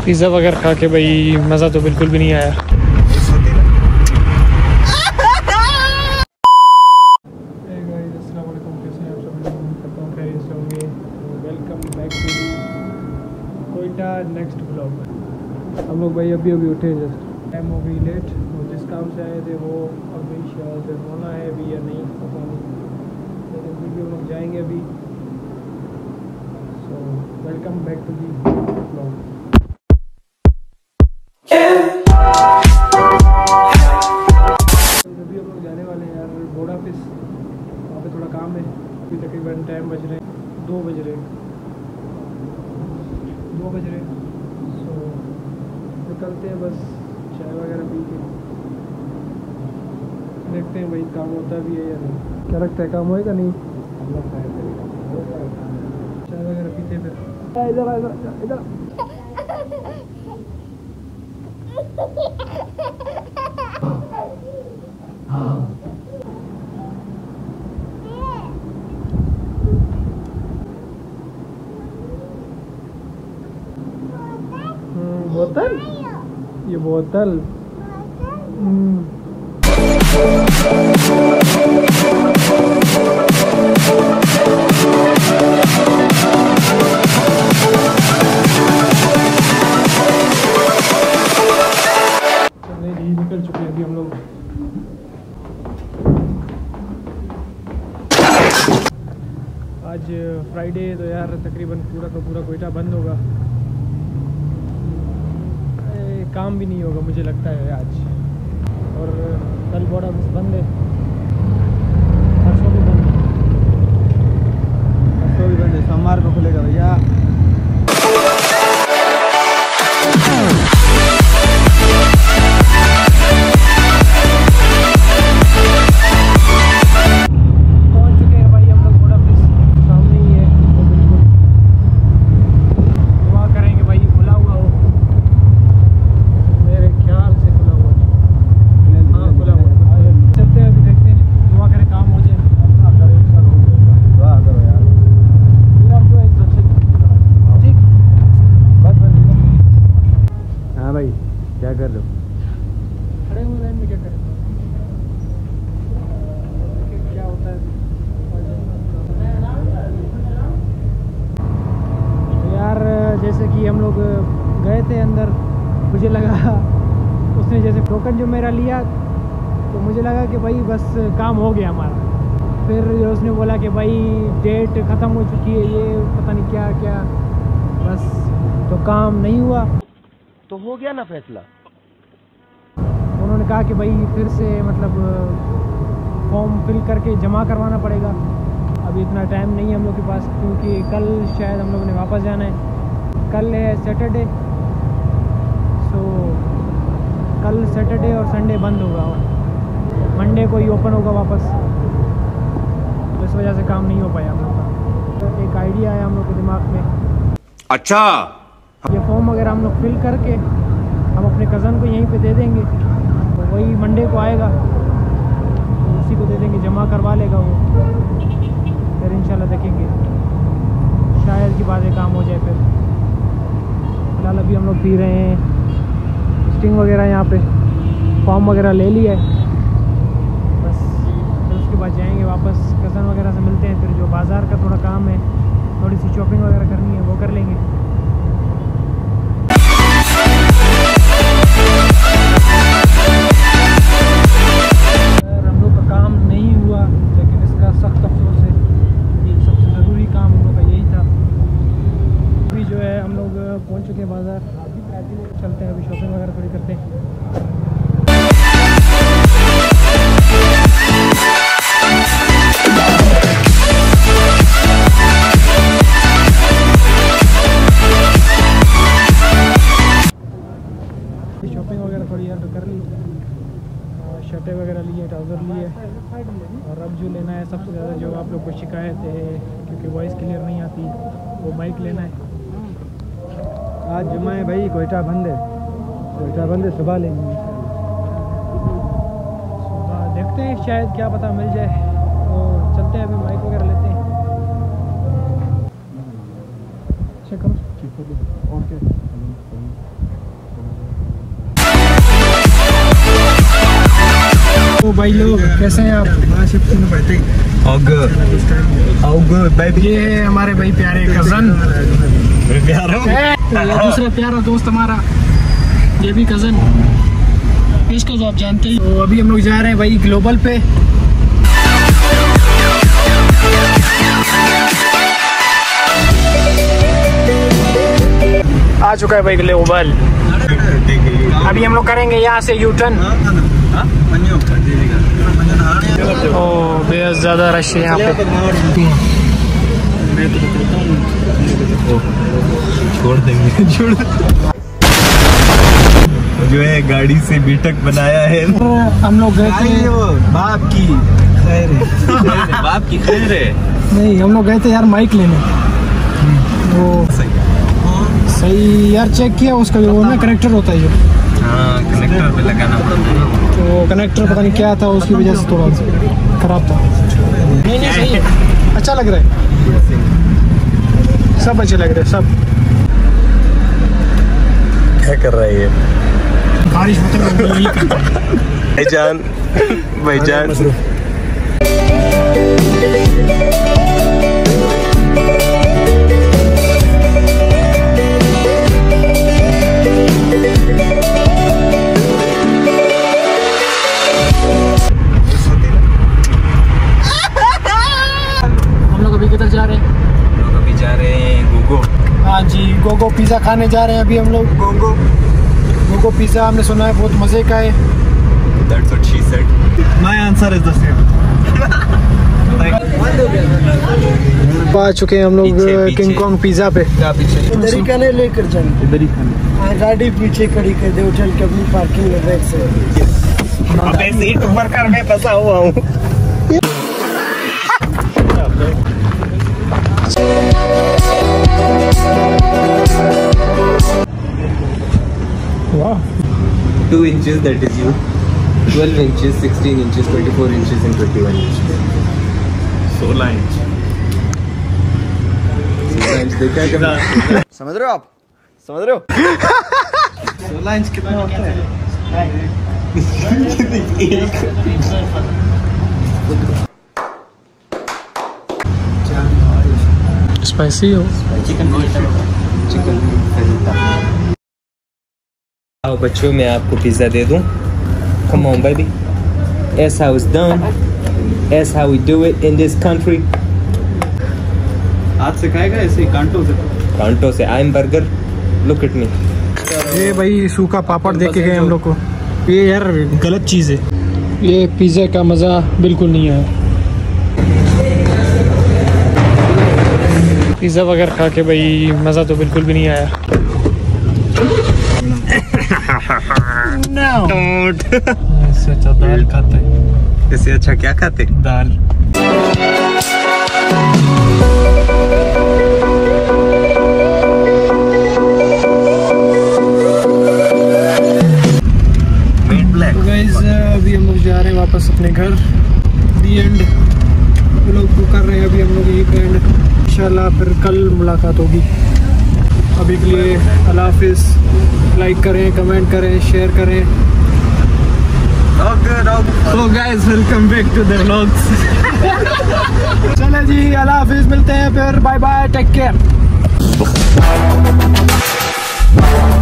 Pizza वगैरह खा के भाई मज़ा तो बिल्कुल भी नहीं आया। नेक्स्ट ब्लॉग हम लोग भाई अभी उठे, जस्ट टाइम हो गई लेट। वो जिस काम से आए थे वो अभी शायद होना है अभी या नहीं पता नहीं, लेकिन फिर भी हम लोग जाएंगे अभी। So welcome back to the blog. अभी हम लोग जाने वाले हैं यार बोर्ड ऑफिस, वहाँ पे थोड़ा काम है। अभी तकरीबन टाइम बज रहे हैं 2 बज रहे। सो निकलते हैं बस, चाय वगैरह पी के देखते हैं भाई काम होता भी है या नहीं। क्या लगता है काम होएगा नहीं? चाय वगैरह पीते फिर। इधर बोतल, ये बोतल निकल चुके हैं अभी हम लोग। आज फ्राइडे तो यार तकरीबन पूरा का पूरा कोयटा बंद होगा, काम भी नहीं होगा मुझे लगता है आज। और कल बोर्ड ऑफिस बंद है, परसों भी बंद है, सोमवार को खुलेगा भैया। पहुंच चुके हैं भाई हम लोग बोर्ड ऑफिस, सामने ही है। तो बिल्कुल दुआ करेंगे भाई खुला हुआ हो, मेरे ख्याल से खुला हुआ है। हाँ खुला हुआ है। चलते हैं अभी, देखते हैं, दुआ करें काम हो जाए। दुआ करो यार। ठीक बस हाँ भाई क्या कर रहे हो? खड़े हुए लाइन में क्या करें, क्या होता है यार। जैसे कि हम लोग गए थे अंदर, मुझे लगा उसने जैसे टोकन जो मेरा लिया तो मुझे लगा कि भाई बस काम हो गया हमारा। फिर उसने बोला कि भाई डेट ख़त्म हो चुकी है, ये पता नहीं क्या क्या, बस तो काम नहीं हुआ। तो हो गया ना फैसला। उन्होंने कहा कि भाई फिर से मतलब फॉर्म फिल करके जमा करवाना पड़ेगा। अभी इतना टाइम नहीं है हम लोग के पास, क्योंकि कल शायद हम लोगों ने वापस जाना है। कल है सैटरडे, सो कल सैटरडे और संडे बंद होगा और मंडे को ही ओपन होगा वापस। तो इस वजह से काम नहीं हो पाया हम लोग का। तो एक आइडिया आया हम लोग के दिमाग में। अच्छा, ये फॉर्म वगैरह हम लोग फिल करके हम अपने कज़न को यहीं पे दे देंगे, तो वही मंडे को आएगा, तो उसी को दे देंगे, जमा करवा लेगा वो। फिर इंशाल्लाह देखेंगे, शायद की बात है काम हो जाए। फिर फिलहाल अभी हम लोग पी रहे हैं स्टिंग वगैरह, यहाँ पे फॉर्म वगैरह ले लिया है बस। फिर उसके बाद जाएंगे वापस, कज़न वगैरह से मिलते हैं। फिर जो बाज़ार का थोड़ा काम है, थोड़ी सी शॉपिंग वगैरह करनी है, वो कर लेंगे। हम लोग का काम नहीं हुआ, लेकिन इसका सख्त अफसोस है कि सबसे ज़रूरी काम हम लोग का यही था। अभी जो है हम लोग पहुंच चुके हैं बाज़ार, चलते हैं अभी शॉपिंग वगैरह थोड़ी करते हैं। शॉपिंग वगैरह थोड़ी यार तो कर ली, शर्टें वगैरह लिए, ट्राउज़र लिए, और अब जो लेना है सबसे ज़्यादा, जो आप लोग को शिकायत है क्योंकि वॉइस क्लियर नहीं आती, वो माइक लेना है। आज जुम्मा है भाई, कोयटा बंद है, कोयटा बंद है, सुबह लेंगे। सुबह देखते हैं, शायद क्या पता मिल जाए। तो चलते हैं अभी, माइक वगैरह लेते हैं। चेक करो, ओके। तो भाई लोग कैसे हैं आप? ये है हमारे भाई प्यारे कजन, दूसरा प्यारा दोस्त हमारा, ये भी कजन, इसको तो आप जानते ही। तो अभी हम लोग जा रहे हैं भाई ग्लोबल पे। आ चुका है भाई ग्लोबल। अभी हम लोग करेंगे यहाँ से यू टर्न। ओह बेहद ज़्यादा रश है यहाँ पे। छोड़ देंगे जो है गाड़ी से बीटक बनाया है। हम लोग गए थे बाप की खैर है। बाप की खैर है। नहीं, हम लोग गए थे यार माइक लेने। वो सही यार चेक किया उसका, वो ना कनेक्टर होता है जो, हाँ कनेक्टर पे लगाना पड़ता है। तो कनेक्टर पता नहीं क्या था, उसकी वजह से थोड़ा खराब था। नहीं सही है, अच्छा लग रहा है, सब अच्छे लग रहे हैं सब। क्या कर रहा है ये बारिश मतलब यही करता है भाईजान? भाईजान किधर जा रहे हैं? हम लोग अभी जा रहे हैं गोगो। हाँ जी, गोगो पिज़्ज़ा खाने जा रहे हैं अभी हम लोग। गोगो पिज़्ज़ा हमने सुना है बहुत मज़े का है। That's what she said. My answer is the same. आ चुके हैं हम लोग किंग कॉन्ग पिज़्ज़ा पे। इधर ही खाने लेकर जाएंगे, इधर ही खाना। गाड़ी पीछे खड़ी कर दे होटल के अपनी पार्किंग में बैठ से। अबे सीट ऊपर करके फंसा हुआ हूँ। वाह, 2 inches that is you, 12 inches, 16 inches, 24 inches and 21 inches. 16 inch. 16 inch देखा है कभी? समझ रहे हो आप? समझ रहे हो? 16 इंच कितना होता है? स्पाइसी हो। चिकन आओ बच्चों, मैं आपको पिज्जा दे दूं। Come on baby, that's how it's done, that's how we do it in this country. हाथ से खाएगा ऐसे कांटों से? कांटों से। I am burger, look at me. ये भाई सूखा पापड़ दे के गए हम लोग को। ये यार गलत चीज़ है, ये पिज़्ज़ा का मज़ा बिल्कुल नहीं आया। पिज़्ज़ा वगैरह खा के भाई मज़ा तो बिल्कुल भी नहीं आया। इससे अच्छा दाल खाते। इससे अच्छा क्या खाते? दाल। तो गाइस अभी हम लोग जा रहे हैं वापस अपने घर। दी एंड वो लोग को कर रहे हैं अभी हम लोग यही पे एंड। इंशाल्लाह फिर कल मुलाकात होगी। अभी के लिए अल्लाह हाफिज़। लाइक करें, कमेंट करें, शेयर करें। So guys, welcome back to the vlogs. चले जी, अल्लाह हाफिज़, मिलते हैं फिर। Bye bye, take care.